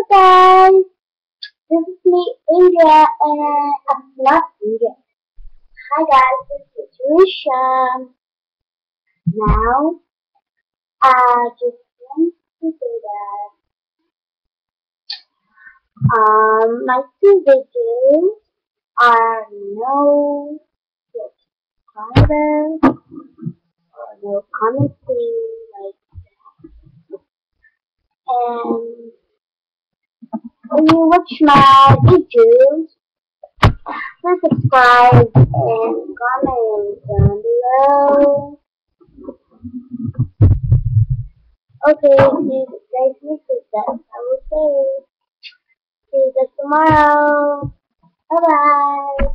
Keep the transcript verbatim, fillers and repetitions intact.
guys, this is me, India, and I'm not India. Hi guys, this is Risha. Now, I just want to say that um, my two videos are no subscribers or no commenting, like, and when you watch my videos, please subscribe and comment down below. Okay, please guys listen that I will say. See you guys tomorrow. Bye bye.